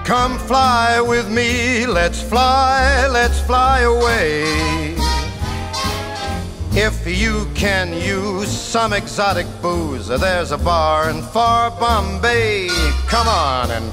Come fly with me, let's fly away. If you can use some exotic booze, there's a bar in far Bombay. Come on and